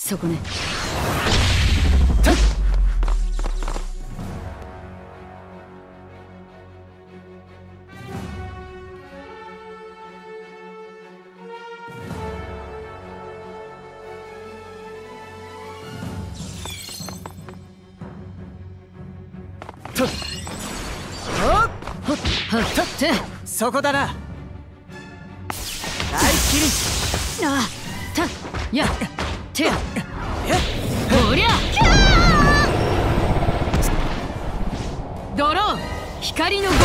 そこね。 そこだな。大切り。 あたやてやおりゃドロー光の五風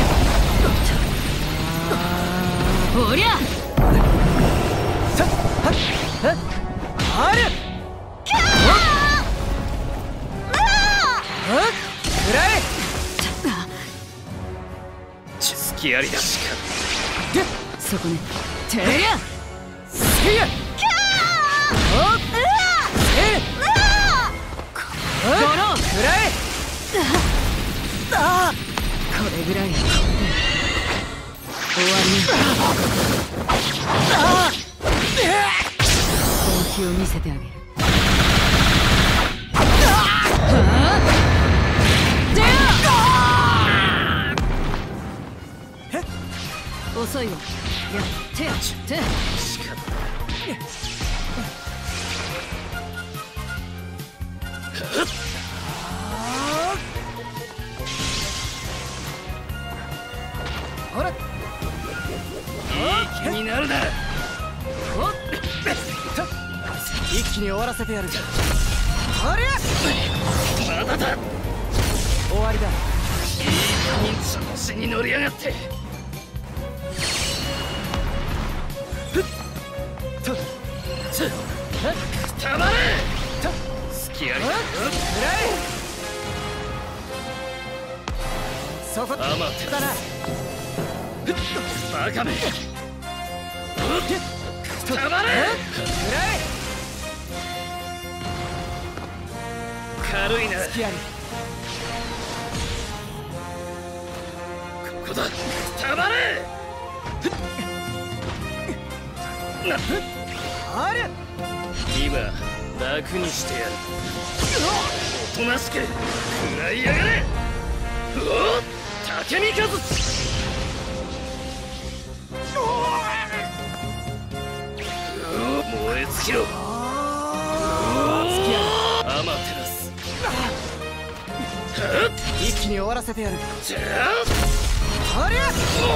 剣おりゃあるくらえ。 隙ありだ。 そこね。てりゃせいやドローくらえ。 これぐらい終わりよ。本気を見せてあげる。遅いわ。やってやってほら、 いい気になるな。 一気に終わらせてやる。ありゃまだだ。 終わりだ。 いい加減調子に乗りやがって。たまれ。隙ありだ。 そこだアマテな。 バカめ。たまれ。軽いな。 隙あり。 ここだ。たまれ。 ある。 今楽にしてやる。おとなしく食らいやがれ。おっ竹見和燃え尽きろ。アマテラス。 一気に終わらせてやる。 じゃありゃ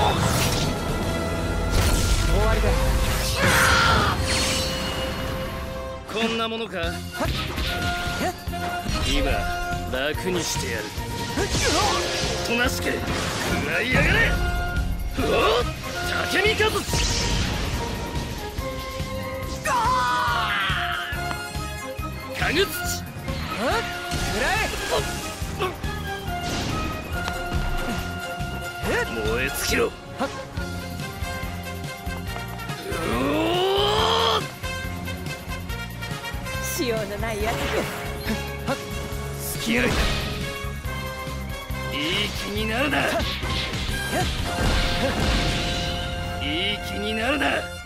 終わりだ。 こんなものか。今楽にしてやる。おとなしく食らいやがれ。おっ竹見和かぐ土。 くらえ。 燃え尽きろ。 塩のないやつ隙ありだ。いい気になるな。いい気になるな。